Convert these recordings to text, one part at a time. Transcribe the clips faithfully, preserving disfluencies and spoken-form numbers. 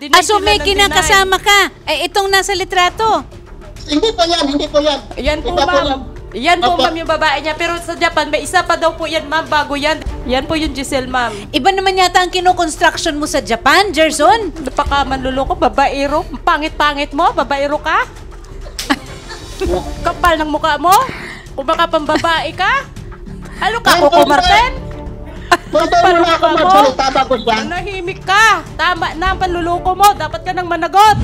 Ah, so may kinakasama ka. Eh, itong nasa litrato. Hindi po yan, hindi po yan. Yan po, Iba ma'am. yan. Yan po, Opo. ma'am, yung babae niya. Pero sa Japan, may isa pa daw po yan, ma'am, bago yan. Yan po yung Giselle, ma'am. Iba naman yata ang kino-construction mo sa Japan, Gerson. Napaka manluloko, babaero. Pangit-pangit mo, babaero ka. Kapal ng mukha mo. Kung baka pambabae ka. Halo ka, Ayun po, Coco Martin. Pwede mo na ako Ano? magsalita bago siya. Nahimik ka. Tama na ang panluloko mo. Dapat ka nang managot.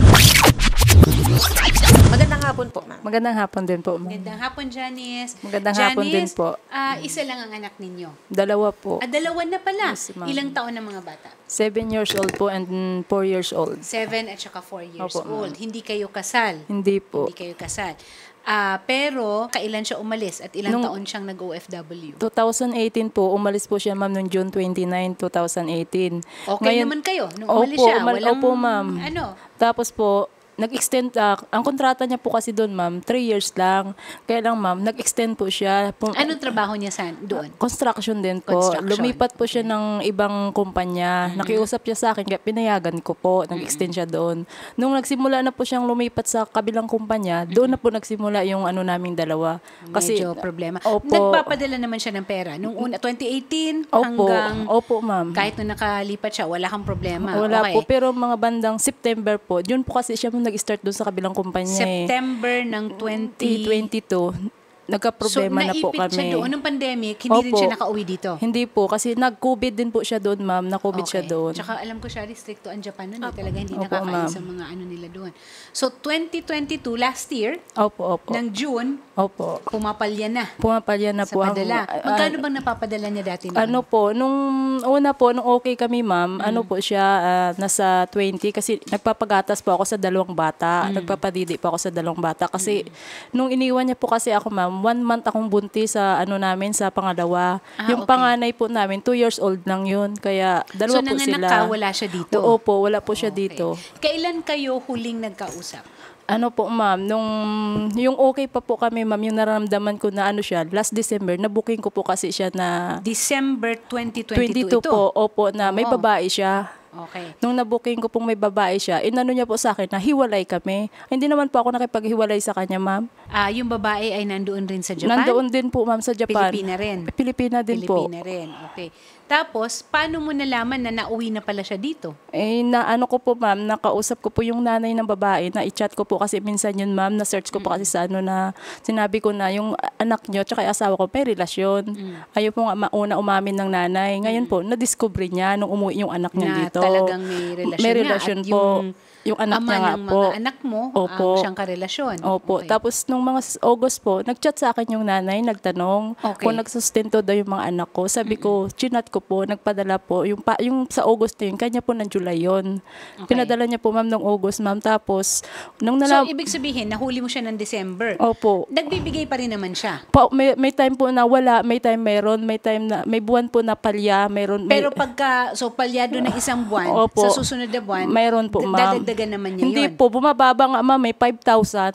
Magandang hapon po, ma'am. Magandang hapon din po, ma'am. Magandang hapon, Janice. Magandang Janice, hapon din po. ah, isa lang ang anak ninyo. Dalawa po. Ah, dalawa na pala. Yes, ma'am. Ilang taon ang mga bata? Seven years old po and four years old. Seven at saka four years Opo, ma'am. old. Hindi kayo kasal. Hindi po. Hindi kayo kasal. Ah, pero kailan siya umalis at ilang Nung- taon siyang nag-O F W? twenty eighteen po, umalis po siya, ma'am, noong June twenty-ninth, twenty eighteen. Okay naman kayo nung umalis Opo, siya. umal- Walang, opo, ma'am. Ano? Tapos po, nag-extend, ah, ang kontrata niya po kasi doon, ma'am, three years lang. Kaya lang, ma'am, nag-extend po siya. Pum- Anong trabaho niya sa doon? Construction din po. Construction. Lumipat po siya ng ibang kumpanya. Nakiusap siya sa akin, kaya pinayagan ko po. Nag-extend siya doon. Nung nagsimula na po siyang lumipat sa kabilang kumpanya, doon na po nagsimula yung ano naming dalawa. Kasi, Medyo problema. Opo. Nagpapadala naman siya ng pera. Nung una, twenty eighteen Opo, hanggang opo, ma'am. kahit nung nakalipat siya, wala kang problema. Wala Okay. po, pero mga bandang September po, yun po kasi siya nag-start doon sa kabilang kumpanya eh. September ng twenty twenty-two, nagka-problema so, na po naipit kami. siya doon. Nung pandemic, hindi rin Opo. siya nakauwi dito. Hindi po, kasi nag-COVID din po siya doon, ma'am. Na-COVID siya doon. Tsaka alam ko siya, restricto ang Japan nun. Eh. Talaga hindi Opo, nakakain ma'am. sa mga ano nila doon. So, twenty twenty-two, last year, Opo, opo. ng June, Opo. pumapalya na Pumapalya na sa po. ang- padala. ah, Magkano bang napapadala niya dati noon? Ano po, nung una po, nung okay kami, ma'am, Mm. ano po siya, ah, nasa twenty, kasi nagpapagatas po ako sa dalawang bata. Mm. Nagpapadidi po ako sa dalawang bata. Kasi, nung iniwan niya po kasi ako, ma'am, one month akong buntis sa ano namin, sa pangalawa. Ah, yung okay. panganay po namin, two years old lang yun. Kaya, dalawa So, po nanganak sila. ka, wala siya dito? Opo, wala po siya Okay. dito. Kailan kayo huling nagkausap? Ano po, ma'am, nung yung okay pa po kami, ma'am, yung nararamdaman ko na ano siya, last December, na-booking ko po kasi siya na December twenty twenty-two twenty-two ito? po, opo, na may Oo. babae siya. Okay. Nung na-booking ko pong may babae siya, inano niya po sa akin na hiwalay kami. Hindi naman po ako nakipaghiwalay sa kanya, ma'am. Ah, yung babae ay nandoon rin sa Japan? Nandoon din po, ma'am, sa Japan. Pilipina rin? Pilipina din po. Pilipina rin, okay. Tapos, paano mo nalaman na nauwi na pala siya dito? Eh, na ano ko po, ma'am, nakausap ko po yung nanay ng babae, na i-chat ko po kasi minsan yun, ma'am, na-search ko po kasi sa ano na sinabi ko na yung anak nyo tsaka yung asawa ko may relasyon. Ayaw po nga mauna umamin ng nanay. Ngayon po, na-discover niya nung umuwi yung anak niya Na dito. talagang may relasyon May niya relasyon at po. yung Yung anak ama niya nga ng po. mga anak mo Opo. ang siyang karelasyon. Opo. Okay. Tapos nung mga s- August po, nag-chat sa akin yung nanay, nagtanong Okay. kung nagsustento daw yung mga anak ko. Sabi ko, chinat ko po, nagpadala po. Yung, pa, yung sa August na yun, kanya po ng July yun. Okay. Pinadala niya po, ma'am, ng August, ma'am. Tapos, nung So, nalam... ibig sabihin, nahuli mo siya ng December. Opo. Nagbibigay pa rin naman siya. Pa, may, may time po na wala, may time meron, may time na, may buwan po na palya, meron... May, Pero pagka, so palyado ng isang buwan, Opo. sa susunod na buwan, mayroon po, d- ma'am. dadagdagan naman niya Hindi yun. po, bumababa nga, ma'am, may five thousand.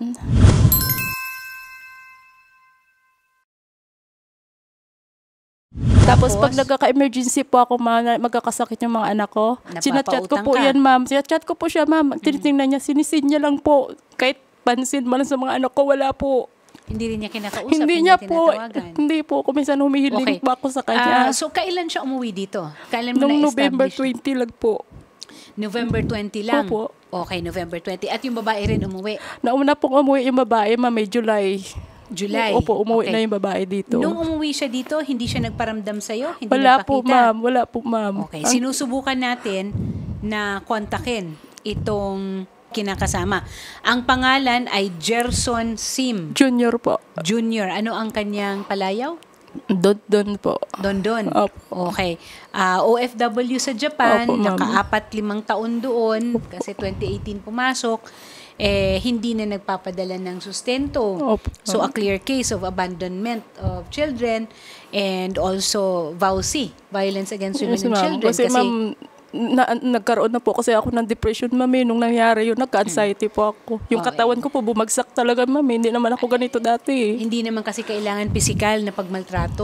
Tapos, Tapos? pag nagkaka-emergency po ako, ma'am, na magkakasakit yung mga anak ko, sinachat ko Napapautang po ka. yan, ma'am. Sinachat ko po siya, ma'am. Tinitingnan niya, sinisin niya lang po. Kahit pansin man sa mga anak ko, wala po. Hindi rin niya kinakausap, Hindi niya po, tinatawagan. hindi po. Kung minsan humihiling Okay. po ako sa Ah, kanya. so, kailan siya umuwi dito? Kailan mo Nung na-establish? November twenty lang po. November twenty lang? Opo. Okay, November twenty. At yung babae rin umuwi? Nauna pong umuwi yung babae, ma'am, may July. July? Opo, umuwi Okay. na yung babae dito. Nung umuwi siya dito, hindi siya nagparamdam sa'yo? Hindi Wala po, nagpakita? ma'am. Wala po, ma'am. Okay, Ang- sinusubukan natin na kontakin itong kinakasama. Ang pangalan ay Gerson Sim Junior po. Junior. Ano ang kanyang palayaw? Don, don po. Dondon. Opo. Okay. Ah, O F W sa Japan, Opo, ma'am. nakaapat limang taon doon kasi twenty eighteen pumasok. Eh, hindi na nagpapadala ng sustento. Opo, So, a ma'am. clear case of abandonment of children and also V A U C, Violence Against Women Yes, and ma'am. Children. Kasi, ma'am, na, nagkaroon na po kasi ako ng depression, ma'am. eh. Nung nangyari yun, nagka-anxiety po ako. Yung Okay. katawan ko po bumagsak talaga, ma'am. eh. Hindi naman ako ganito dati. eh. Hindi naman kasi kailangan pisikal na pagmaltrato.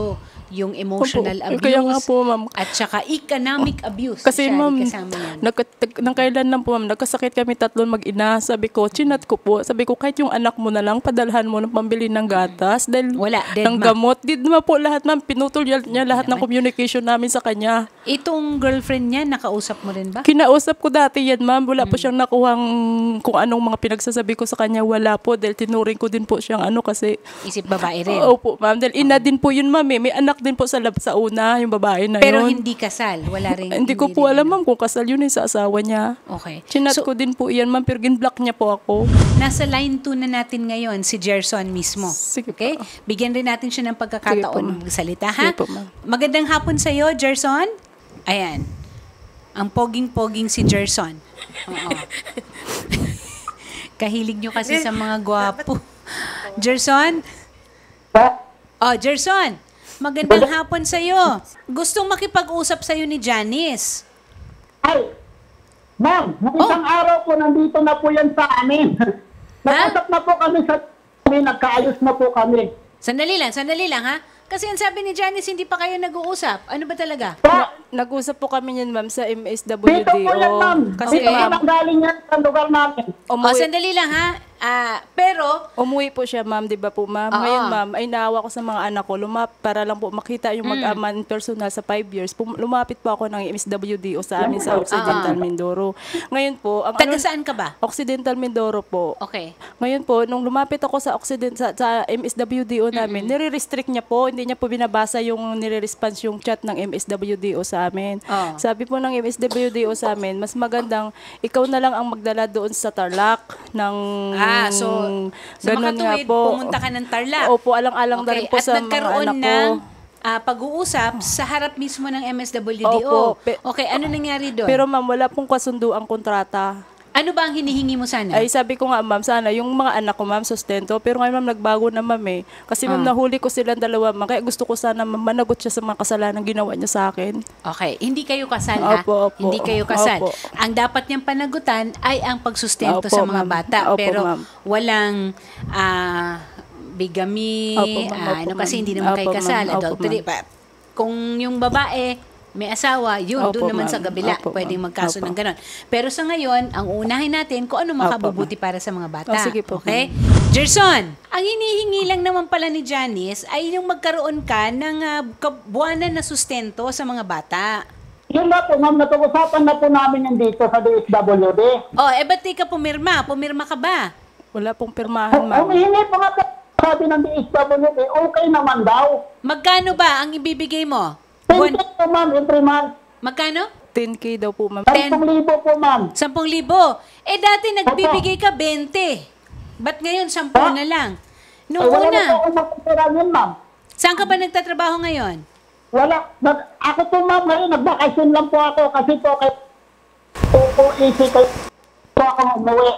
yung emotional Opo. abuse, Kaya nga po, ma'am. at saka economic abuse. Kasi Shari, ma'am, kasama yan. nagka- nang kailan lang po ma'am, nagkasakit kami tatlong mag-ina. Sabi ko, chinat ko po. Sabi ko, kahit yung anak mo na lang, padalhan mo ng pambili ng gatas. Dahil Wala, dead ng ma. gamot. Di naman po lahat ma'am, pinutol niya, niya lahat ng communication namin sa kanya. Itong girlfriend niya, nakausap mo rin ba? Kinausap ko dati yan ma'am. Wala Hmm. po siyang nakuhang kung anong mga pinagsasabi ko sa kanya. Wala po. Dahil tinuring ko din po siyang ano kasi. Isip babae rin. Opo ma'am. Dahil ina din po yun ma'am eh. May anak din po sa lab sa una, yung babae na Pero yun. hindi kasal. Wala rin. Hindi ko po rin alam ano. ma'am kung kasal yun eh sa asawa niya. Okay. Chinat So, ko din po iyan ma'am, pero gin-block niya po ako. nasa line two na natin ngayon, si Gerson mismo. Sige Okay? po. Bigyan rin natin siya ng Sige po, pagkakataon ma'am. magsalita, ha? Sige po, ma'am. Magandang hapon sa'yo, Gerson. Ayan. Ang poging-poging si Gerson. Oo. Kahilig nyo kasi sa mga gwapo. Gerson? Pa, Oh, Gerson. Magandang hapon sa'yo. Gustong makipag-usap sa'yo ni Janice. ay, ma'am, nung Oh. isang araw po, nandito na po yan sa amin. Nag-usap na po kami sa kami, nagkaayos na po kami. Sandali lang, sandali lang, ha? Kasi ang sabi ni Janice, hindi pa kayo nag-uusap. Ano ba talaga? Pa, Nag-usap po kami niyan ma'am sa M S W D dito po yan, O. ma'am. Kasi Dito ma'am, po galing yan sa lugar namin. O, umuwi, sandali lang, ha? Ah, pero, umuwi po siya ma'am, di ba po ma'am? Oo. Ngayon ma'am, ay naawa ko sa mga anak ko, lumap, para lang po makita yung mag-aman personal sa five years. Pum- lumapit po ako ng M S W D O sa amin sa Occidental Mindoro. Ngayon po, ang taga ano, saan ka ba? Occidental Mindoro po. Okay. Ngayon po, nung lumapit ako sa Occident sa, sa M S W D O namin, nire-restrict niya po, hindi niya po binabasa yung nire-response yung chat ng M S W D O sa amin. Oh. Sabi po ng M S W D O sa amin, mas magandang ikaw na lang ang magdala doon sa Tarlac ng Ah, so, sa ganun nga makatuwid, po. pumunta ka ng Tarlac. Opo, alang-alang na rin po At sa mga nagkaroon anak ko. ng ah, pag-uusap sa harap mismo ng M S W D O. Opo, pe- Okay, ano nangyari doon? Pero ma'am, wala pong kasundo ang kontrata. ano ba ang hinihingi mo sana? Ay, sabi ko nga, ma'am, sana yung mga anak ko, ma'am, sustento. Pero ngayon, ma'am, nagbago na, ma'am, eh. Kasi, ma'am, Ah. nahuli ko silang dalawa, ma'am. Kaya gusto ko sana, ma'am, managot siya sa mga kasalanan ginawa niya sa akin. Okay, hindi kayo kasal, ha? Opo, opo. Hindi kayo kasal. Opo. Ang dapat niyang panagutan ay ang pagsustento Opo, sa mga ma'am. bata. Opo, pero ma'am. walang ah, bigami, Opo, ma'am. ah, Opo, ano kasi ma'am. hindi naman kayo Opo, kasal. ma'am. Opo, Adultery. ma'am. Pa- Kung yung babae, may asawa, yun, Opo, doon naman ma'am. sa kabila, Opo, pwedeng ma'am. magkaso Opo. ng ganon. Pero sa ngayon, ang unahin natin kung ano makabubuti para sa mga bata. Oh, sige po, Okay? Gerson, ang hinihingi lang naman pala ni Janice ay yung magkaroon ka ng uh, kabuanan na sustento sa mga bata. Yun na po, ma'am, napag-usapan na po namin yan dito sa D S W D. Oh, eh ba't di ka pumirma? Pumirma ka ba? Wala pong pirmahan, ma'am. Humihingi po nga po, sabi ng D S W D, okay naman daw. Magkano ba ang ibibigay mo? Thank Buwan, you po, ma'am, every month. magkano? ten K daw po, ma'am. Ten. ten libo po, ma'am. Sampung libo. Eh dati nagbibigay ka bente. Ba't ngayon sampu Ah? na lang? Eh, Noong wala na po una, akong makapira yun, ma'am. saan ka ba nagtatrabaho ngayon? Wala. Nag, ako po, ma'am, ngayon, nagbakasyon lang po ako kasi po kay po easy kayo po ako umuwi.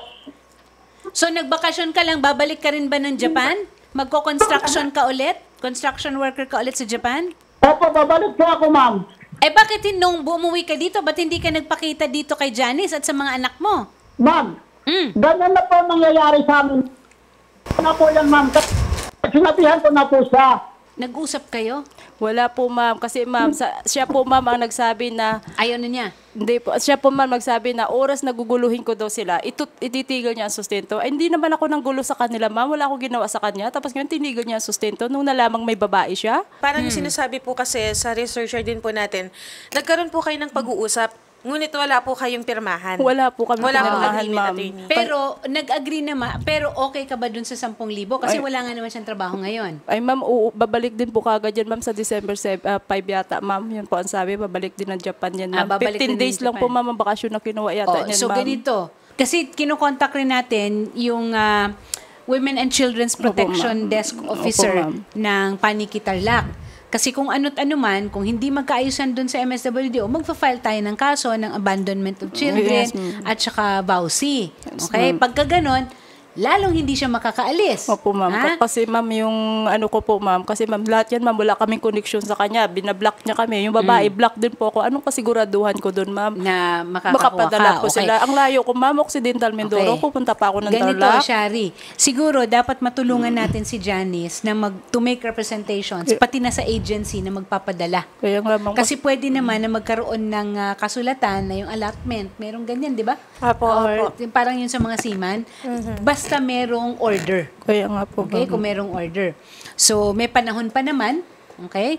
So nagbakasyon ka lang, babalik ka rin ba ng Japan? Magko-construction ka ulit? Construction worker ka ulit sa Japan? Opo, babalik po ako, ma'am. Eh bakit hin- nung bumuwi ka dito, ba't hindi ka nagpakita dito kay Janice at sa mga anak mo? Ma'am, Mm. ganun na po ang nangyayari sa amin. Ano na po yan, ma'am. Sinabihan ko na po siya. Nag-usap kayo? Wala po, ma'am. Kasi, ma'am, sa, siya po, ma'am, ang nagsabi na, Ayaw na niya. hindi po, siya po, ma'am, magsabi na oras na guguluhin ko daw sila, ito, ititigil niya ang sustento. Ay, hindi naman ako nang gulo sa kanila, ma'am. Wala akong ginawa sa kanya. Tapos ngayon, tinigil niya ang sustento nung nalamang may babae siya. Parang yung sinasabi po kasi sa researcher din po natin, nagkaroon po kayo ng pag-uusap, ngunit wala po kayong pirmahan. Wala po kami Wala po pinirmahan, agreement, ma'am. attorney. Pero nag-agree naman, pero okay ka ba dun sa sampung libo? Kasi Ay. wala nga naman siyang trabaho ngayon. Ay, ma'am, oo, babalik din po kagad yan, ma'am, sa December five yata, ma'am. Yun po ang sabi, babalik din ng Japan yan, Ah, ma'am. babalik fifteen din ng days lang Japan. po, ma'am, ang bakasyon na kinuha yata Oh, niyan, so ma'am. ganito. Kasi kinukontak rin natin yung ah, Women and Children's Protection ma'am. Desk Opo, Officer ma'am. ng Paniki Tarlac. Kasi kung ano't ano man, kung hindi magkaayusan dun sa M S W D O, magfa-file tayo ng kaso ng abandonment of children Yes, ma'am. at saka vowsy. Yes, Okay? ma'am. Pagka ganon, lalong hindi siya makakaalis. Opo, ma'am. Ha? Kasi, ma'am, yung ano ko po, ma'am, kasi, ma'am, lahat yan, ma'am, wala kaming connection sa kanya. Binablock niya kami. Yung babae, Mm. block din po ako. Anong kasiguraduhan ko doon, ma'am? Na makakakuha Makapadala ka. po Okay. sila. Ang layo ko, ma'am, Occidental Mindoro. Okay. Pupunta pa ako ng Ganito, Tarlac. Shari. Siguro, dapat matulungan natin si Janice na mag, to make representations, pati na sa agency na magpapadala. Kaya nga, ma'am. Kasi pwede naman na magkaroon ng ah, kasulatan na yung allotment. Merong ganyan, di ba? Apo, Or apo. yung parang yun sa mga seaman. Basta merong order. Kaya nga po, Okay? ma'am. Kung merong order. So, may panahon pa naman. Okay?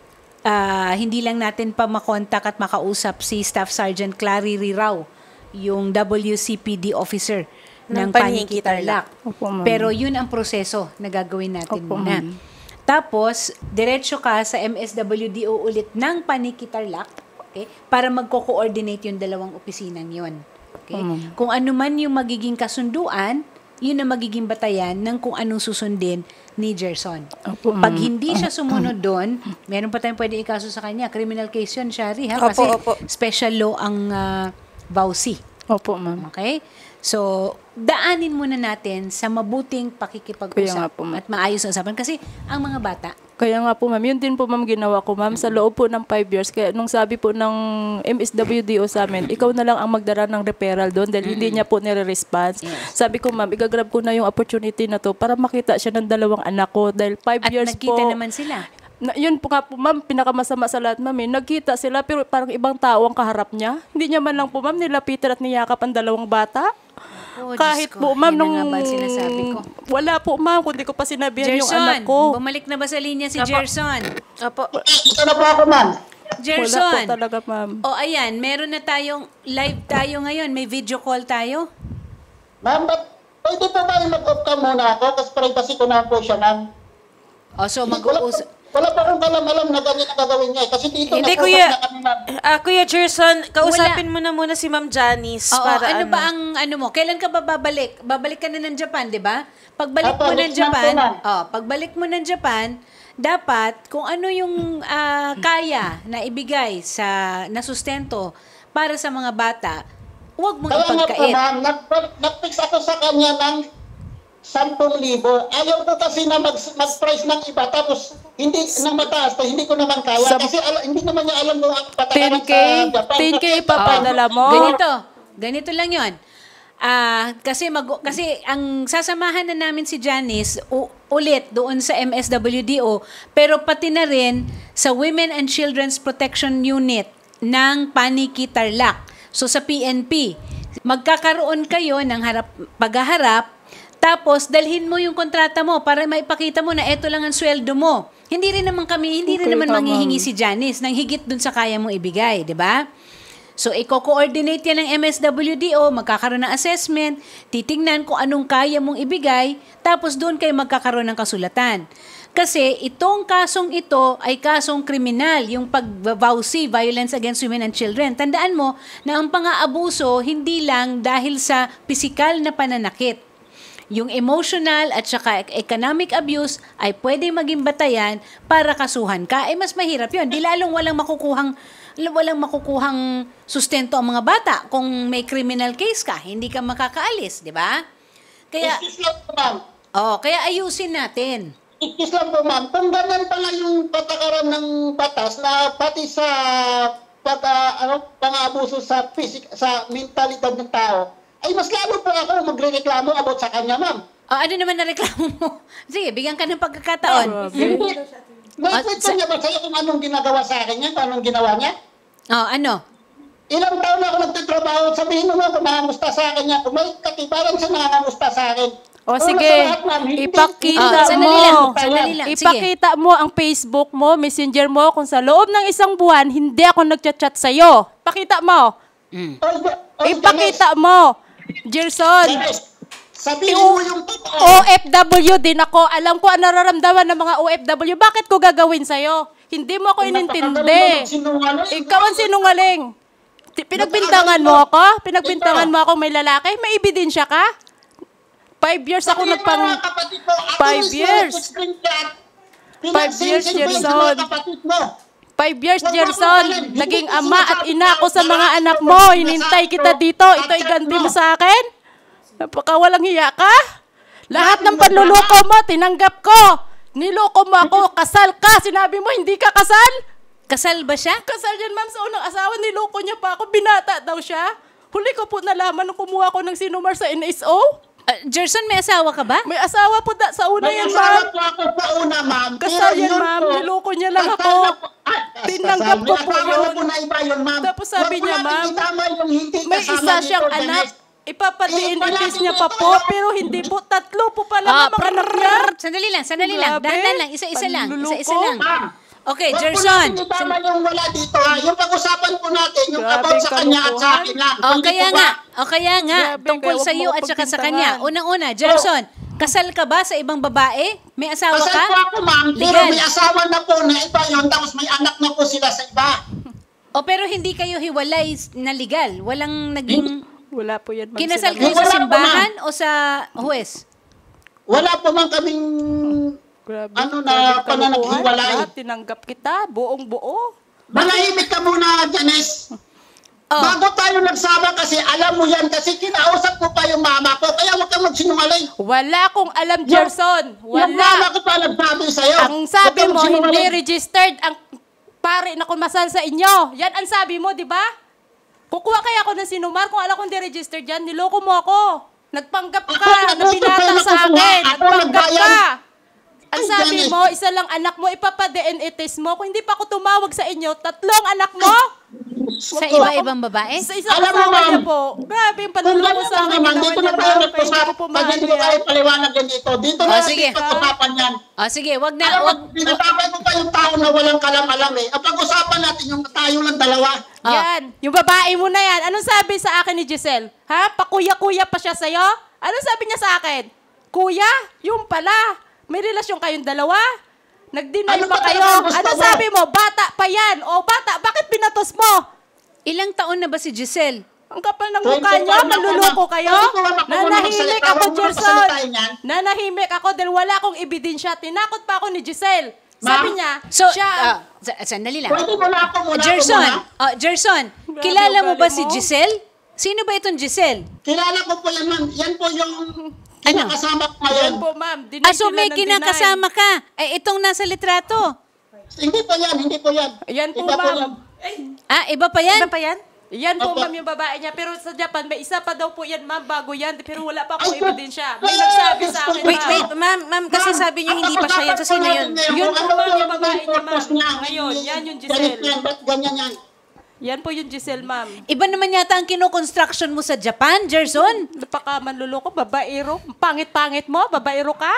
Ah, hindi lang natin pa makontak at makausap si Staff Sergeant Clary Rirao, yung W C P D officer ng, Ng Paniki Paniki Tarlac. Opo, ma'am. Pero yun ang proseso na gagawin natin Opo, muna. ma'am. Tapos, diretso ka sa M S W D O ulit ng Paniki Tarlac, okay, para magko-coordinate yung dalawang opisinang yun. Okay? Opo, ma'am. Kung ano man yung magiging kasunduan, yun ang magiging batayan ng kung anong susundin ni Gerson. Opo, ma'am. Pag hindi siya sumunod doon, meron pa tayong pwede ikaso sa kanya. Criminal case yun, Shari, ha? Opo, Kasi opo. special law ang uh, V A U C. Opo, ma'am. Okay? So, daanin muna natin sa mabuting Kaya nga pakikipag-usap po, ma'am. at maayos na usapan. Kasi ang mga bata, Kaya nga po, ma'am. Yun din po, ma'am, ginawa ko, ma'am, sa loob po ng five years. Kaya nung sabi po ng M S W D O sa amin, ikaw na lang ang magdala ng referral doon dahil hindi niya po nire-response. Yes. Sabi ko, ma'am, igagrab ko na yung opportunity na to para makita siya ng dalawang anak ko dahil five at years nagkita po. naman sila. Na, yun po nga po, ma'am, pinakamasama sa lahat, ma'am, eh. Nagkita sila pero parang ibang tao ang kaharap niya. Hindi niya man lang po, ma'am, nilapitan at niyakap ang dalawang bata. Oh, Kahit Diyos ko, po, ma'am, yan na nung... nga ba ang sinasabi ko. Wala po, ma'am, kundi ko pa sinabihan yung Gerson, anak ko. bumalik na ba sa linya si Apo. Gerson? Opo. Ito na po ako, ma'am. Wala po Gerson, talaga, ma'am. o ayan, meron na tayong live tayo ngayon. May video call tayo. Ma'am, ba't pwede po ba yung mag-off cam muna ako? Kasi privacy ko na po siya, ma'am. O, so Wala, mag-uusap. wala pa akong kalam-alam na ganyan ang gagawin niya. eh. Kasi dito Hindi, nag-usap kuya. na kami, ma'am. Ah, Kuya Gerson, kausapin mo na muna si Ma'am Janice Oo, para ano, ba ang ano mo? Kailan ka ba babalik? Babalik ka na ng Japan, 'di ba? Pagbalik Apo, mo ng next month Japan, po, ma'am. oh, pagbalik mo ng Japan, dapat kung ano yung ah, kaya na ibigay sa na sustento para sa mga bata, huwag mong Kaya nga po, ipagkait. ma'am, nag- nag-fix ako sa kanya ng sampung libo. Ayaw ko kasi na mag- mag-price ng iba, tapos hindi nang mataas, to, hindi ko naman kaya. Sa- kasi ala, hindi naman niya alam kung ang patakaran ten K? sa Japan. ten K Kasi- ipapadala mo? Ganito, ganito lang 'yon. Ah, kasi mag kasi ang sasamahan na namin si Janice u- ulit doon sa M S W D O, pero pati na rin sa Women and Children's Protection Unit ng Paniki Tarlac. So sa P N P, magkakaroon kayo ng harap paghaharap. Tapos, dalhin mo yung kontrata mo para maipakita mo na eto lang ang sweldo mo. Hindi rin naman kami, hindi rin Okay, naman tama. manghihingi si Janice ng higit dun sa kaya mong ibigay, di ba? So, i-coordinate yan ng M S W D O, magkakaroon ng assessment, titingnan kung anong kaya mong ibigay, tapos doon kayo magkakaroon ng kasulatan. Kasi itong kasong ito ay kasong kriminal, yung pag-V A U C, Violence Against Women and Children. Tandaan mo na ang pang-aabuso hindi lang dahil sa pisikal na pananakit. Yung emotional at saka economic abuse ay pwede maging batayan para kasuhan ka. Eh mas mahirap yun. Di lalong walang makukuhang, walang makukuhang sustento ang mga bata kung may criminal case ka. Hindi ka makakaalis, di ba? Kaya, Excuse lang po, ma'am. oh, kaya ayusin natin. Excuse lang po, ma'am. Kung ganyan pala yung patakaran ng batas na pati sa pag, ah, ano, pang-abuso sa physic, sa mentalidad ng tao, ay mas lalo po ako magre-reklamo about sa kanya, ma'am. Oh, ano naman na reklamo mo? Sige, bigyan ka ng pagkakataon. Hindi. Ah, Nakwento sa- niya ba sa'yo kung anong ginagawa sa akin niya, kung anong ginawa niya? Oh, ano? Ilang taon na ako nagtatrabaho, sabihin mo nga kung nangamusta sa akin niya, kung may katibaran siya nangamusta sa akin. O Una sige, sa lahat, ma'am, hindi- ipakita Ah, sandali mo. lang, sandali lang. Sige. Ipakita mo ang Facebook mo, Messenger mo, kung sa loob ng isang buwan, hindi ako nagchat-chat sa'yo. Pakita mo. Mm. Oy, oy, Ipakita mo. Gerson, Dennis, sabihin mo yung totoo. O F W din ako. Alam ko ang nararamdaman ng mga O F W. Bakit ko gagawin sa'yo? Hindi mo ako inintindi. Ikaw ang sinungaling. Ti- Pinagbintangan mo ako? Pinagbintangan mo ako may lalaki? May ebidensya ka? Five years ako nagpang... Five years. Five years, Gerson. Five years, Gerson. Naging ama at ina ako sa mga anak mo. Hinintay kita dito. Ito ay ganti mo sa akin? Napaka walang hiya ka? Lahat ng panluloko mo, tinanggap ko. Niloko mo ako, kasal ka. Sinabi mo, hindi ka kasal? Kasal ba siya? Kasal yan, ma'am, sa unang asawa. Niloko niya pa ako, binata daw siya. Huli ko po nalaman nung kumuha ko ng sinumar sa N S O. Uh, Gerson, may asawa ka ba? May asawa po da, sa una May yan, asawa ma'am. po ako sa una, ma'am. Kasal Pero yan, yun ma'am. po, Niloko niya lang kasal ako. na po. Ah, kas- Tinanggap kasal. ko May po asawa yun. na po na iba yun, ma'am. Tapos sabi Huwag niya, po natin ma'am, itama yung hindi May kasama isa dito, siyang Dennis. anak. Ipapadiin Eh, wala itis niya pa dito po, kayo. pero hindi po. Tatlo po pala, Ah, ma'am, ang anak niya. Sandali lang, sandali lang. Grabe. Dahan lang, isa-isa lang. Panluloko. Isa-isa lang. Ma'am, Okay, huwag po Gerson. natin itama yung wala dito, ha. Yung pag-usapan po natin, yung Grabe about sa kanya at sa kalukuhan. akin lang. O Hindi kaya po nga, ba? o kaya nga, Grabe, tungkol kaya sa iyo huwag at mo saka sa pagbintangan. kanya. Unang-una, Gerson, kasal ka ba sa ibang babae? May asawa Kasal ka? po ako, ma'am, pero Legal. may asawa na po na iba yun, tapos may anak na po sila sa iba. O pero hindi kayo hiwalay na legal? Walang naging... Wala po yan, ma'am. Kinasal sinabi. kayo sa Wala po, simbahan o sa huwes? Wala po man kaming Grabe, ano na grabe pananaghiwalay. kalukuhan. Lahat tinanggap kita, buong buo. Manahimik ka muna, Janice. Oh. Bago tayo nagsama kasi alam mo yan kasi kinausap ko pa yung mama ko kaya huwag kang magsinungaling. Wala akong alam, Gerson. Yung mama Wala. ko pa nagsabi sa'yo. Ang sabi Huwag kang mo, hindi magsinungaling. registered ang pare na kumasal sa inyo. Yan ang sabi mo, di ba? Kukuha kaya ako ng sinumar kung alam ko hindi registered yan. Niloko mo ako. Nagpanggap ka Ako, na ako, binata ako, sa ako, akin. ako, Nagpanggap nagbayan. ka. Ang Ay, sabi Janice. mo, isa lang anak mo, ipapa-D N A test mo. Kung hindi pa ako tumawag sa inyo, tatlong anak mo. Sa iba-ibang babae? Sa isang Alam mo, asawa ma'am, niya po. Grabe yung Kung panluloko ganyan sa lang akin. naman, ginawa dito niya, na tayo ma'am. nagpusap. Kaya hindi ko po Pag hindi ko mahal tayo yan. paliwanag yan dito, dito Oh, na sige. natin pag-usapan yan. O sige, wag na, Alam mo, wag... pinatapay ko pa yung tao na walang kalam-alam eh. Ang pag-usapan natin yung tayo lang dalawa. Ah. Yan. Yung babae mo na yan. Anong sabi sa akin ni Giselle? Ha? Pakuya-kuya pa siya sa'yo? Anong sabi niya sa akin? Kuya? Yung pala. May relasyon kayong dalawa? Nag-deny Ano pa ba kayo? talaga gusto Anong mo? sabi mo? Bata pa yan. O bata, bakit pinatos mo? Ilang taon na ba si Giselle? Ang kapal ng Twenty mukha niyo, one na manluloko po, ma'am. kayo. Twenty one na po, muna Nanahimik magsalita. ako, Huwag mo Gerson. pasalitain yan. Nanahimik ako dahil wala akong ebidensya. Tinakot pa ako ni Giselle. Ma'am? Sabi niya, So, siya, ah, sa- sandali lang. Pwede mo na ako muna ako Gerson, muna. oh, Gerson, Grabe kilala mo ba ugali si mo. Giselle? Sino ba itong Giselle? Kilala ko po yan, ma'am. Yan po yung kinakasama ko ngayon. yan po ma'am, deny Ah, so sila may ng kinakasama ka. Eh, itong nasa litrato. Hindi po yan, hindi po yan. Yan po, Iba ma'am. yan. Ah, iba pa yan? Ano pa yan? deny. Yan po Opo. ma'am yung babae niya. Pero sa Japan, may isa pa daw po yan ma'am, bago yan. Pero wala pa Ay, akong God. ebidensya. May Ay, nagsabi sa gusto akin, ko. Wait, ma'am. wait, ma'am, ma'am, kasi Ma'am, sabi niyo ang hindi pa siya yan. So, sino yun? pag-usapan Yun po po, natin ma'am, yung ngayon, babae niya, purpose ma'am. niya. Ngayon, yan yung Ganit Giselle. yan, ba't ganyan yan? Yan po yung Giselle, ma'am. Iba naman yata ang kino-construction mo sa Japan, Gerson. Napaka manluloko, babaero. Pangit-pangit mo, babaero ka?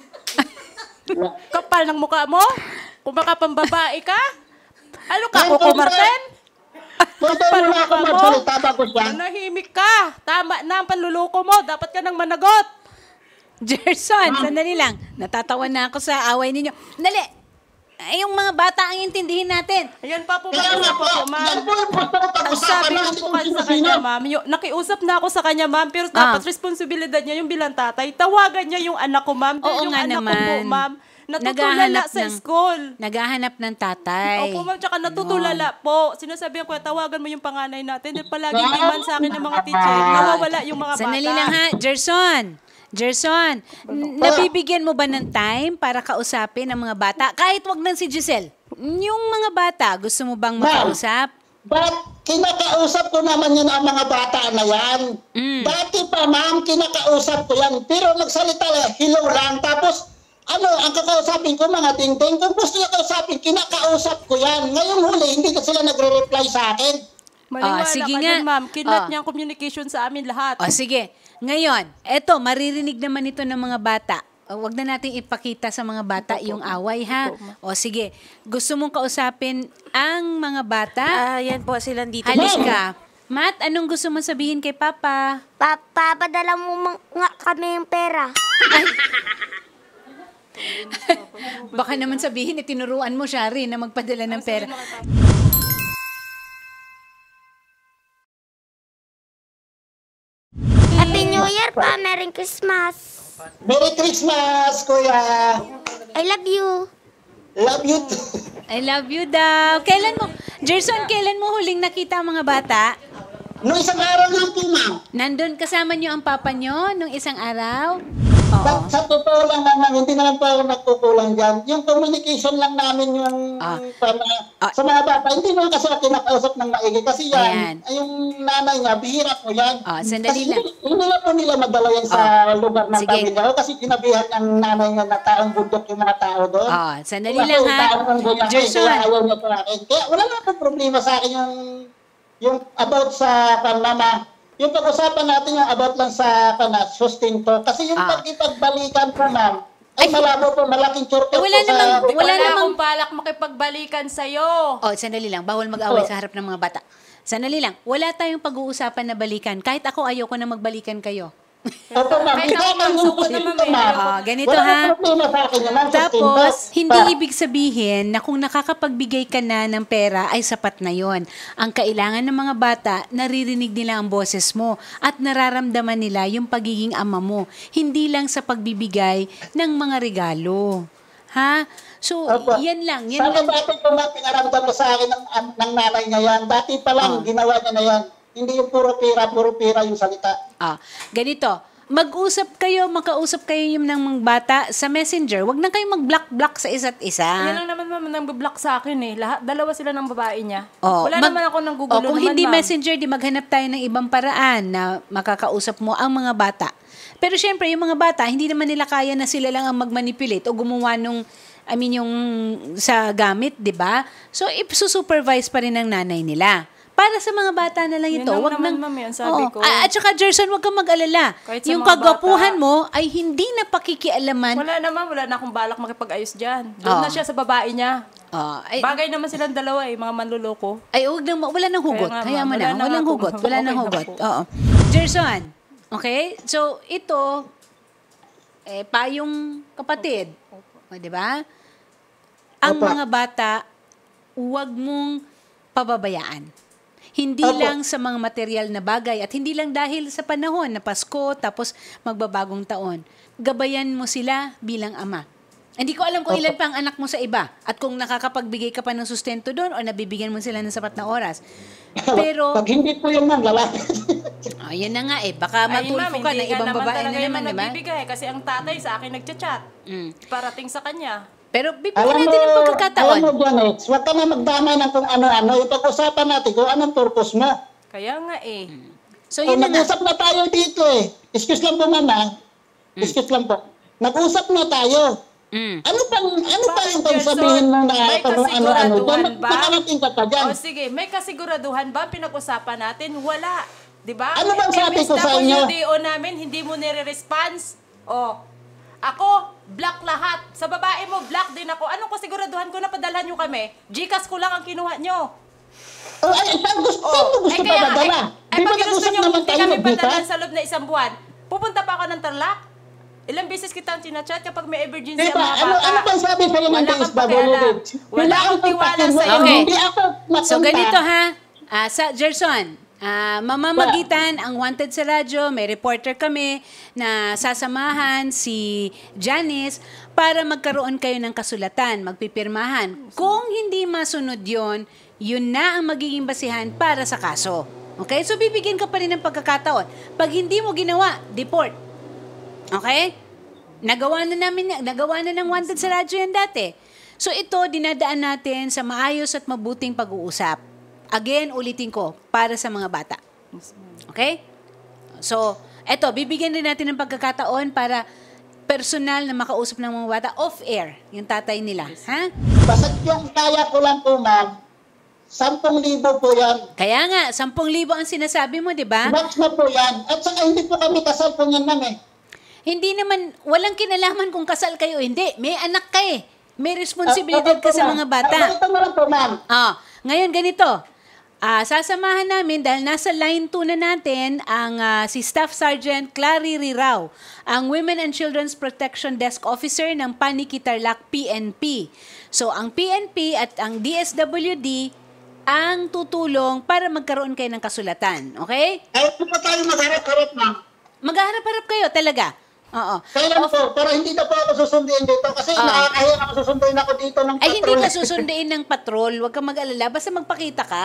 Kapal ng mukha mo? Kung baka pambabae ka? Ano ka, Ay, Coco pwede. Martin? Pwede mo na ako Paluka mo? magsalita bago siya. Manahimik ka. Tama na ang panluloko mo. Dapat ka nang managot. Gerson, sandali lang. Natatawa na ako sa away ninyo. Dali. Ay, yung mga bata ang intindihin natin. Ayan pa po, Kaya ma'am. nga Isa po, pa po, ma'am. yan po yung gusto ko Ang pag-usapan sabi na ko hindi po kung kasi sa sino-sino. kanya, ma'am, yung, nakiusap na ako sa kanya, ma'am, pero dapat Ah. responsibilidad niya yung bilang tatay. Tawagan niya yung anak ko, ma'am. Dahil Oo yung nga anak ko naman. po, ma'am, natutulala Naghahanap sa ng- school. Naghahanap ng tatay. Opo, ma'am, tsaka natutulala po. Sinasabihan ko, tawagan mo yung panganay natin. Dahil palaging demand sa akin ng mga teacher. Nawawala yung mga bata. Sandali lang ha, Gerson. Gerson, n- nabibigyan mo ba ng time para kausapin ang mga bata? Kahit wag nang si Giselle. Yung mga bata, gusto mo bang makausap? Ba't kinakausap ko naman yan ang mga bata na yan? Mm. Dati pa, ma'am, kinakausap ko yan. Pero nagsalita lang, hello lang. Tapos, ano, ang kakausapin ko, mga ting-ting. Kung gusto niya kausapin, kinakausap ko yan. Ngayong huli, hindi na sila nagre-reply sa akin. Maniwala Ah, sige ka nga. dun, ma'am. Kinat Ah. niya ang communication sa amin lahat. O sige, ngayon, eto, maririnig naman ito ng mga bata. O, wag na natin ipakita sa mga bata yung away, ha? O sige, gusto mong kausapin ang mga bata? Ah, yan po, silang dito. Halika. Matt, anong gusto mong sabihin kay Papa? Pa papadala mo ma- nga kami yung pera. Baka naman sabihin, itinuruan mo siya rin na magpadala ng pera. Happy New Year pa, Merry Christmas. Merry Christmas, kuya. I love you. Love you too. I love you daw. Kailan mo, Gerson, kailan mo huling nakita ang mga bata? Noong isang araw lang po, ma'am. Nandun kasama niyo ang papa niyo nung isang araw? Oo. Sa, sa totoo lang naman, hindi naman po ako nagkukulang dyan. Yung communication lang namin yung Ah. para, Ah. sa mga bata, hindi naman kasi ako kinakausap ng maigi. Kasi yan, Ayan. ay, yung nanay niya, bihira po yan. Ah, sandali kasi lang. Hindi, hindi na po nila madala yan sa lugar ng Sige. pamilya ko kasi ginabihan ng nanay niya na taong bundok yung mga tao doon. Ah, sandali Kasi lang ha. taong ang ganyan, Gerson. kaya ayaw niya po akin. Kaya wala na po problema sa akin yung yung about sa panmama. Yung pag-usapan natin yung about lang sa kana, sustento. Kasi yung Ah. pagkipagbalikan po, ma'am, ay malabo po, malaking shortcut Eh, wala po sa... namang- Wala, Wala namang- akong balak makipagbalikan sa'yo. Oh, sandali lang. Bawal mag-away sa harap ng mga bata. Sandali lang. Wala tayong pag-uusapan na balikan. Kahit ako, ayoko na magbalikan kayo. Opo, ma'am. Kahit Ikaw ako, lang ma'am, yung sukot sustento, naman, ma'am. Ah, ganito, Wala ha? na problema sa akin yun, ma'am. Sustento. Tapos, hindi Pa- ibig sabihin na kung nakakapagbigay ka na ng pera ay sapat na yon. Ang kailangan ng mga bata, naririnig nila ang boses mo at nararamdaman nila yung pagiging ama mo. Hindi lang sa pagbibigay ng mga regalo. Ha? So, Opo. yan lang. Yan Sana lang. dati po, ma'am, pinaramdam mo sa akin ng, ng nanay niya yan. Dati pa lang, Ah. ginawa niya na yan. Hindi yung puro pira, puro pira yung salita. Ah, ganito. Mag-usap kayo, makausap kayo yung ng mga bata sa messenger. Huwag na kayo mag-block-block sa isa't isa. Yan lang naman ma'am, nang block sa akin eh. Lahat, dalawa sila ng babae niya. Oh, Wala mag- naman ako nang oh, gugulo kung naman, hindi ma'am. messenger, di maghanap tayo ng ibang paraan na makakausap mo ang mga bata. Pero syempre, yung mga bata, hindi naman nila kaya na sila lang ang mag-manipulate o gumawa nung, I mean, yung sa gamit, di ba? So, ipsusupervise pa rin ng nanay nila. Para sa mga bata na lang Yun ito. lang Wag naman, nang, ma'am, yan sabi Oo. ko. Ah, At saka, Gerson, wag kang mag-alala. Kahit sa Yung mga kagwapuhan bata. mo ay hindi na pakikialaman. Wala naman, wala na akong balak makipag-ayos dyan. Doon Oh. na siya sa babae niya. Ah, ay, Bagay naman silang dalawa eh, mga manluloko. Ay, wag nang, wala nang hugot. Kaya nga, Kaya ma'am, mo na. wala na Walang nga po. hugot. Wala Okay nang na hugot. po. Oo. Gerson, okay? So, ito, eh, payong kapatid. O, di ba? Ang Opo. mga bata, huwag mong pababayaan. Hindi Opo. lang sa mga material na bagay at hindi lang dahil sa panahon na Pasko tapos magbabagong taon. Gabayan mo sila bilang ama. Hindi ko alam kung Opo. ilan pa ang anak mo sa iba at kung nakakapagbigay ka pa ng sustento doon o nabibigyan mo sila ng sapat na oras. Pero, Pag hindi po yun, ma'am, lalaki. ayun na nga eh, baka Ay, ma'am, matulfo ka ng hindi ibang naman babae talaga na yung naman, di ba? nagbibigay kasi ang tatay sa akin nagchat-chat. Mm. Parating sa kanya. Pero bibigyan Alam mo, natin ng pagkakataon. alam mo, Janet, huwag ka na magdamay ng kung ano-ano. Ipag-usapan natin kung anong purpose mo. Kaya nga eh. So So, yun na nga. nag-usap na tayo dito eh. Excuse lang po, mama. Excuse lang po. Nag-usap na tayo. Mm. Ano pang, ano pa Bakit, yung pang Gerson? sabihin mo na May kung ano-ano? kasiguraduhan Diyan, ba? makarating ka pa dyan. O sige, may kasiguraduhan ba pinag-usapan natin? Wala. Di ba? Ano bang sabi ko sa inyo? M S W D O namin, hindi mo nire-response. O, ako, black lahat. Sa babae mo, black din ako. Anong kasiguraduhan ko na padalhan nyo kami? Gcash ko lang ang kinuha nyo. Oh, ay, saan gusto, saan mo gusto pa kaya nga, dadala? Ay, Di pag ba ginusto nag-usap nyo, naman hindi tayo kami magbita? padalhan sa loob na isang buwan. Pupunta pa ako ng Tarlac. Ilang beses kitang chinachat kapag may emergency Di ang ba? mga Ano, bata. ano bang sabi sa'yo ng Wala D kang S W D? pakialam. Wala akong tiwala sa'yo. Okay. Hindi ako mapunta. So ganito ha, ah, sa Gerson, ah, mamamagitan ang Wanted sa radyo, may reporter kami na sasamahan si Janice para magkaroon kayo ng kasulatan, magpipirmahan. Kung hindi masunod yon, yun na ang magiging basihan para sa kaso. Okay? So bibigyan ka pa rin ng pagkakataon. Pag hindi mo ginawa, deport. Okay? Nagawa na namin, nagawa na ng Wanted sa radyo yan dati. So ito, dinadaan natin sa maayos at mabuting pag-uusap. Again, ulitin ko, para sa mga bata. Okay? So, eto, bibigyan din natin ng pagkakataon para personal na makausap ng mga bata off-air, yung tatay nila. Ha? Basta yung kaya ko lang po, ma'am, sampung libo po yan. Kaya nga, sampung libo ang sinasabi mo, di ba? Max na po yan. At saka hindi po kami kasal po yan, ma'am eh. Hindi naman, walang kinalaman kung kasal kayo o hindi. May anak ka eh. May responsibilidad ka sa mga bata. Ganito na lang po, ma'am. Ah, ngayon ganito. Ah, sasamahan namin dahil nasa line two na natin ang ah, si Staff Sergeant Clary Rirao, ang Women and Children's Protection Desk Officer ng Paniki Tarlac P N P. So ang P N P at ang D S W D ang tutulong para magkaroon kayo ng kasulatan. Okay? Ayaw po pa tayo magharap-harap, ma'am. Maghaharap-harap kayo talaga. Oo. Kailan po, para hindi na po ako susunduin dito kasi Ah. nakakahiya ako susunduin ako dito ng Ay, hindi patrol. ka susunduin ng patrol. Huwag kang mag-alala. Basta magpakita ka.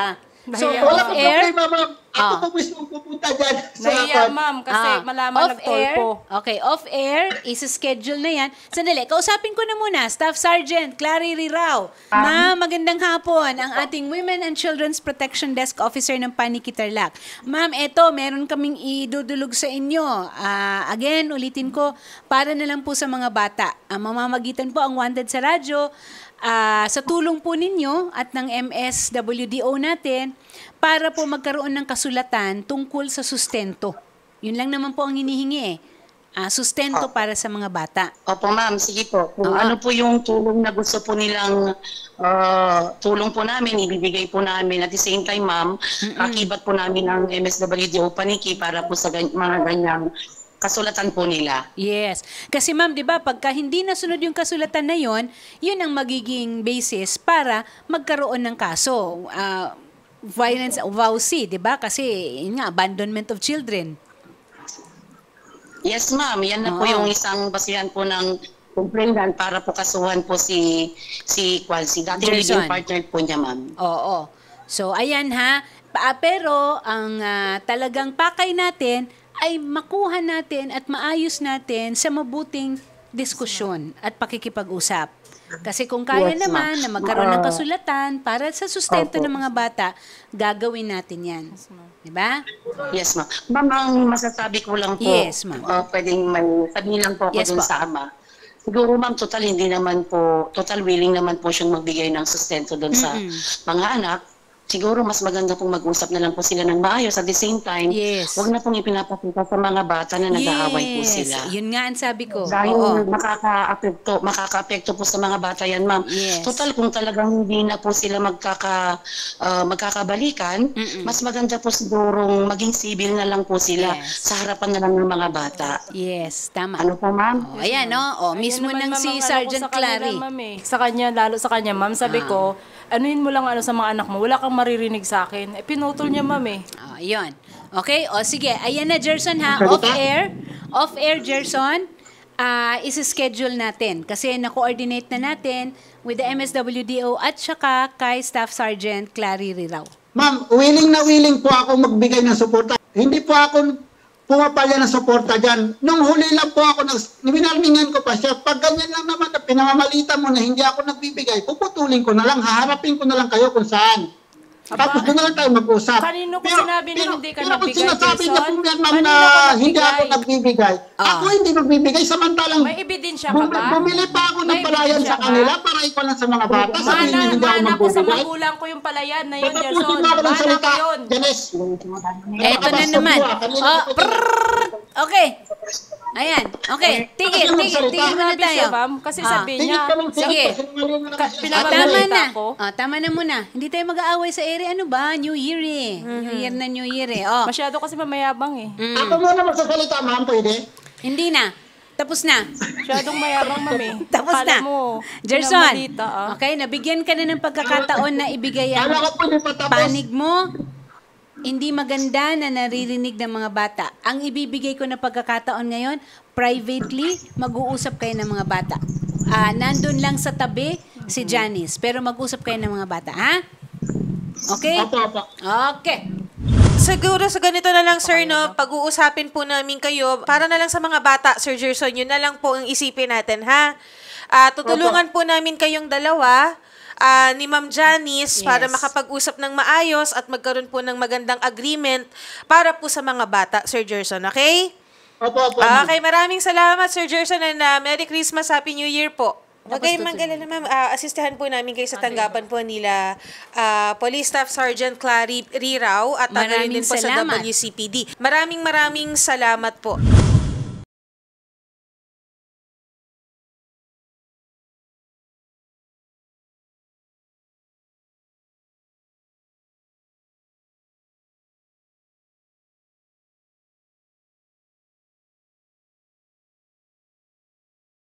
So, Nahiya, Wala off po air, problema, ma'am. Ako Ah. po mismo pupunta dyan sa Nahiya, kwan. ma'am, kasi Ah, malaman off air, nagtolpo. okay, off air, is-schedule na yan. Sandali, kausapin ko na muna, Staff Sergeant Clary Rirao. Ma'am, magandang hapon, ang ating Women and Children's Protection Desk Officer ng Paniki Tarlac. Ma'am, eto, meron kaming idudulog sa inyo. Ah, again, ulitin ko, para na lang po sa mga bata. Ang mamamagitan po ang Wanted sa radyo, ah, sa tulong po ninyo at ng M S W D O natin, para po magkaroon ng kasulatan tungkol sa sustento. Yun lang naman po ang hinihingi eh. Ah, sustento para sa mga bata. Opo ma'am, sige po. Kung Oo. ano po yung tulong na gusto po nilang ah, tulong po namin, ibibigay po namin. At the same time ma'am, kakibat po namin ang M S W D O Paniki para po sa gan- mga ganyang kasulatan po nila. Yes. Kasi ma'am, 'di ba, pagka hindi nasunod yung kasulatan na 'yon, 'yun ang magiging basis para magkaroon ng kaso. Ah, violence V A U C, 'di ba? Kasi yun nga, abandonment of children. Yes ma'am, yan na po Oo. yung isang basihan po ng complainant para po kasuhan po si si Kwan, si dating Gerson. living partner po niya ma'am. Oo. So, ayan ha. Pa- pero, ang ah, talagang pakay natin ay makuha natin at maayos natin sa mabuting diskusyon at pakikipag-usap. Kasi kung kaya Yes, naman ma'am. na magkaroon ng Ah. kasulatan para sa sustento Opo. ng mga bata, gagawin natin yan. Diba? Yes ma'am. Ma'am, ang masasabi ko lang po, Yes, ma'am. ah, pwedeng may sabihin lang po ako Yes dun po. sa ama. Siguro ma'am, total hindi naman po, total willing naman po siyang magbigay ng sustento dun sa Mm-mm. mga anak. Siguro mas maganda pong mag-usap na lang po sila ng maayos. At the same time, Yes. wag na pong ipinapakita sa mga bata na nag-aaway po Yes. sila. Yun nga ang sabi ko. Dahil Oo. makaka-apekto, makaka-apekto po sa mga bata yan, ma'am. Yes. Total, kung talagang hindi na po sila magkaka, ah, magkakabalikan, Mm-mm. mas maganda po sigurong maging civil na lang po sila Yes. sa harapan na lang ng mga bata. Yes, tama. Ano po, ma'am? Oh, ayan, no? Oh, mismo Ayun ng naman, si ma'am, ang ano Sergeant ko sa kanila, Clary. ma'am, eh. Sa kanya, lalo sa kanya, ma'am, sabi Ah. ko, anuhin mo lang ano sa mga anak mo, wala kang maririnig sa akin. Eh, pinutol niya, ma'am, eh. Oh, yun. Okay, o sige. Ayan na, Gerson, ha? Salita? Off-air. Off-air, Gerson. Ah, isi-schedule natin. Kasi na-coordinate na natin with the M S W D O at saka kay Staff Sergeant Clary Rirao. Ma'am, willing na willing po ako magbigay ng suporta. Hindi po ako pumapalya ng suporta dyan. Nung huli lang po ako, winarningan ko pa siya. Pag ganyan lang naman na pinamamalita mo na hindi ako nagbibigay, puputulin ko na lang, haharapin ko na lang kayo kung saan. Tapos doon na lang tayo mag-usap. Kanino ko sinabi na hindi ka pero kung nagbigay, sinasabi niya Jason? po yan, ma'am, Kanino na ka hindi nagbigay? ako nagbibigay. Ah. Ako hindi nagbibigay, samantalang May ebidensya ka bum- ba? bumili pa ako ng May palayan ebidensya sa ka? kanila para ikaw lang sa mga bata. Sabihin Mana, niya hindi ako mana ko sa magbibigay. magulang ko yung palayan na yun, Patapusin Gerson. mo ako ng Mana salita, ko yun. Janice. Eto na naman. Oh, prrrr. Okay. Ayan. Okay. Tigil, tigil. Tigil muna Sinabi tayo. siya, ma'am, kasi Ah. sabi Tingin niya, ka lang siya, Sige. sinungaling mo na Ka- kasi. Ah, pinapag- tama Pinapag- na. ko. Ah, tama na muna. Hindi tayo mag-aaway sa ere. Ano ba? New Year eh. New Year na New Year eh. Oh. masyado kasi mamayabang eh. Mm. Ako muna magsasalita, ma'am, pwede? Hindi na. Tapos na. Masyadong mayabang, ma'am eh. Tapos Akala na. mo, Gerson. pinamalita, ah. Okay, nabigyan ka na ng pagkakataon na ibigay ang Kala ko po hindi pa tapos. panig mo. Hindi maganda na naririnig ng mga bata. Ang ibibigay ko na pagkakataon ngayon, privately, mag-uusap kayo ng mga bata. Ah, nandun lang sa tabi si Janice, pero mag-usap kayo ng mga bata, ha? Okay? Opo, opo. Okay. Siguro sa ganito na lang, sir, no, pag-uusapin po namin kayo, para na lang sa mga bata, Sir Gerson, yun na lang po ang isipin natin, ha? Ah, tutulungan po namin kayong dalawa, ah, ni Ma'am Janice, para Yes. makapag-usap ng maayos at magkaroon po ng magandang agreement para po sa mga bata, Sir Gerson, okay? Opo, opo, ma'am. Okay, maraming salamat, Sir Gerson, and ah, Merry Christmas, Happy New Year po. Huwag kayong mag-alala, ma'am. Ah, asistahan po namin kayo sa tanggapan po nila ah, Police Staff Sergeant Clary Rirao at Maraming gayon din po sa salamat. W C P D. Maraming maraming salamat po.